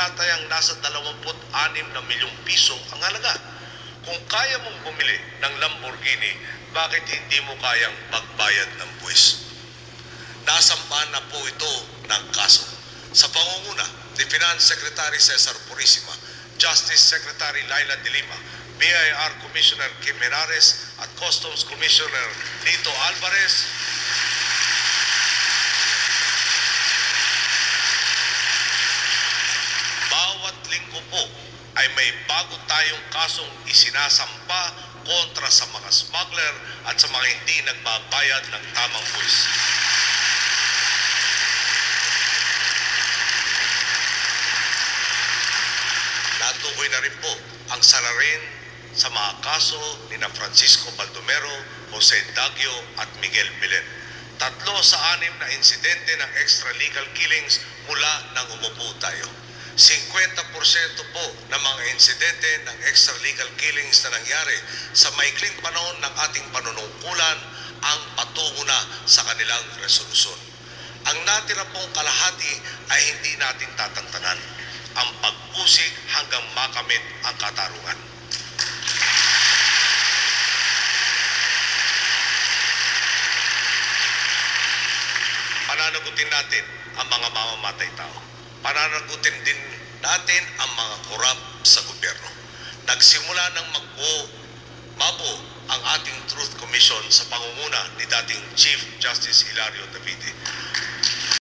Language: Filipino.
tinatayang nasa 26 na milyong piso ang halaga. Kung kaya mong bumili ng Lamborghini, bakit hindi mo kayang magbayad ng buwis? Nasampahan na po ito ng kaso sa pangunguna ni Finance Secretary Cesar Purisima, Justice Secretary Laila De Lima, BIR Commissioner Kim Henares at Customs Commissioner Nito Alvarez. Bawat linggo po ay may bago tayong kasong isinasampa kontra sa mga smuggler at sa mga hindi nagbabayad ng tamang buwis. Natukoy na rin po ang salarin sa mga kaso ni Francisco Baldomero, Jose Daguio at Miguel Belen. 3 sa 6 na insidente ng extralegal killings mula nang umupo tayo. 50% po ng mga insidente ng extralegal killings na nangyari sa maikling panahon ng ating panunungkulan ang patungo na sa kanilang resolusyon. Ang natira pong kalahati ay hindi natin tatantanan. Ang pag-usig hanggang makamit ang katarungan. Pananagutin natin ang mga mamamatay tao. Pananagutin din natin ang mga korap sa gobyerno. Nagsimula ng mabuo ang ating Truth Commission sa pangunguna ni dating Chief Justice Hilario Davide.